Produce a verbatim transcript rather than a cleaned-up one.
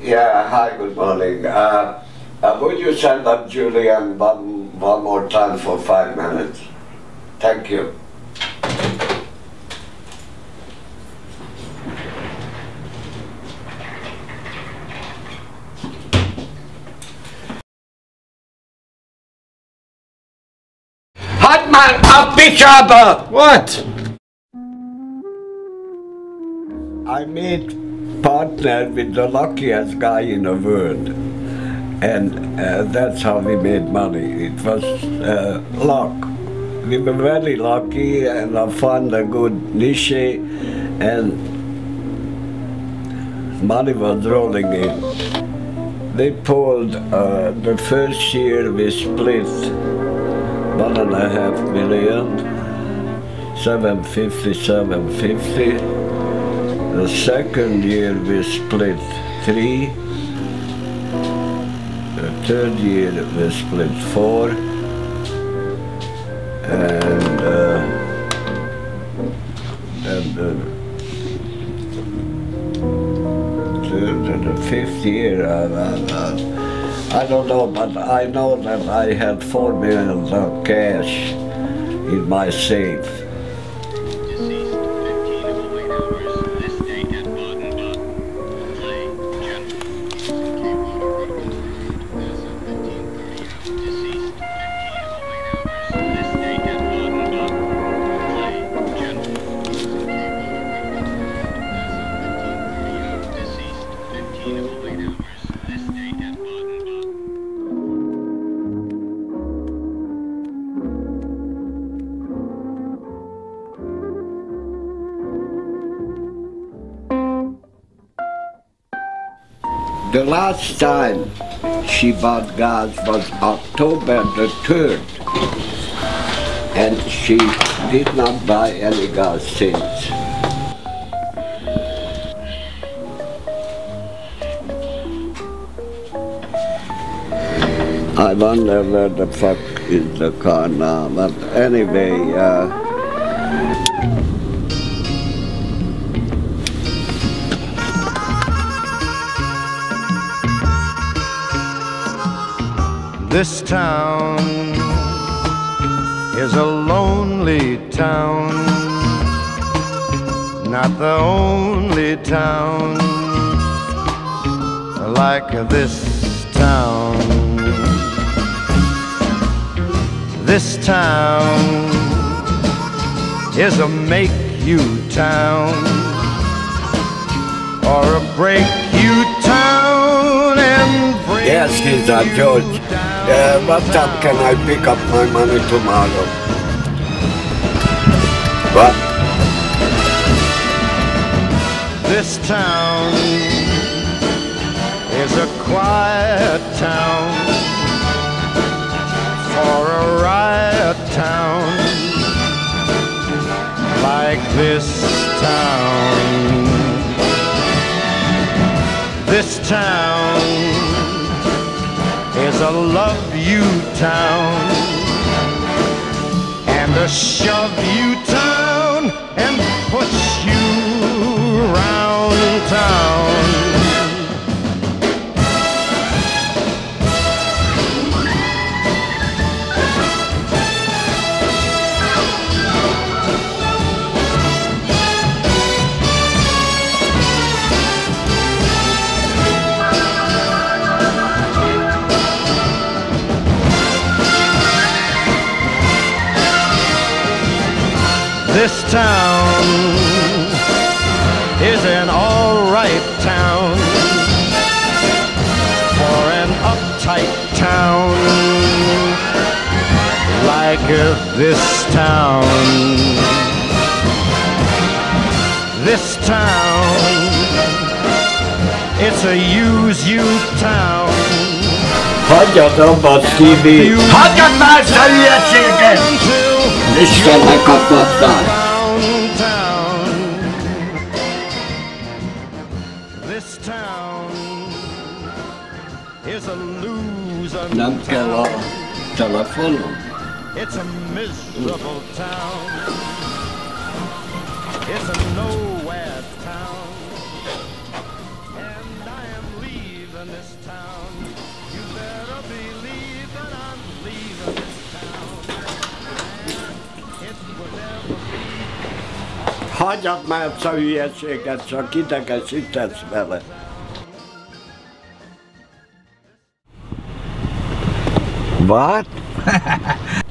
Yeah, hi, good morning. Uh, uh, would you send up Julian one, one more time for five minutes? Thank you. Halt mal ab, ich aber! What? I made partner with the luckiest guy in the world, and uh, that's how we made money. It was uh, luck. We were very lucky, and I found a good niche, and money was rolling in. They pulled uh, the first year we split one and a half million, seven fifty, seven fifty. The second year we split three. The third year we split four. And, uh, and the, the, the fifth year, uh, uh, I don't know, but I know that I had four million of cash in my safe. The last time she bought gas was October the third, and she did not buy any gas since. I wonder where the fuck is the car now, but anyway, uh, this town is a lonely town, not the only town like this town. This town is a make-you town or a break-you town and break. Yes, he's not George. Uh, what time can I pick up my money tomorrow? What? This town is a quiet town for a riot town like this town. This town is a love you town and a shove you town and push you round town. This town is an all-right town for an uptight town like this town. This town, it's a use-you town. Hagyjad abba, Stevie! Hagyjad már ezt a hülyeséget! Istennek kapatták! Nem kell a telefonom? It's a miserable town. It's a nowhere town. And I am leaving. Hagyjad már ezt a hülyeséget, csak idegesítesz vele. What?